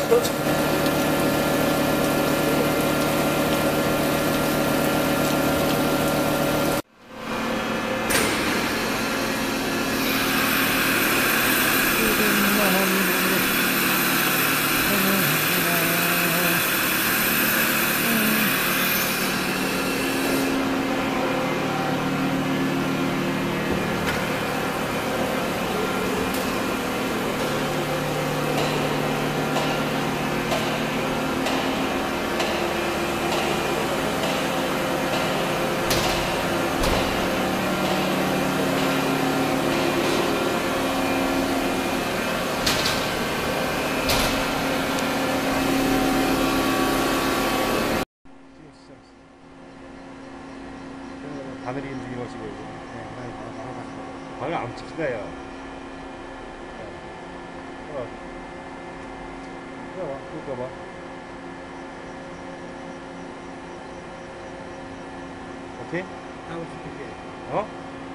바늘이 움직이는 것이고 방을 안 찍히나요? 봐봐, 그거 봐. 오케이? 하고 싶은 게. 어?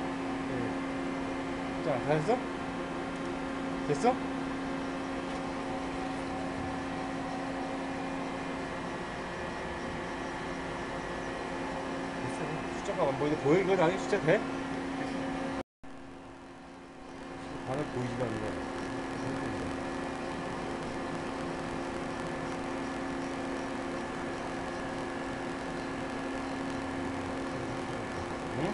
자, 잘했어? 됐어? 숫자가 안 보이는데 보여? 이거 나중에 숫자 돼? 바늘 보이지도 않는 거야. 응?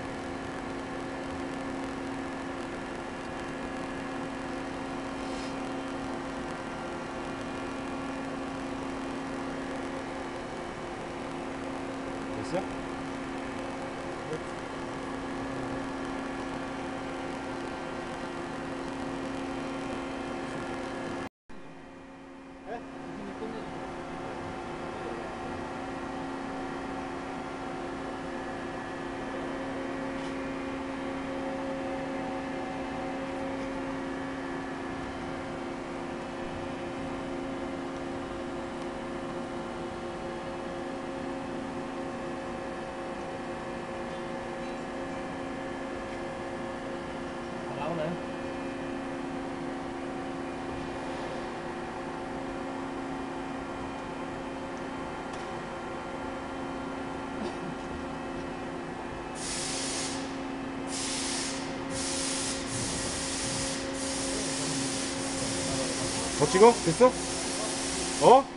됐어? 나오네. 더 찍어? 됐어? 어?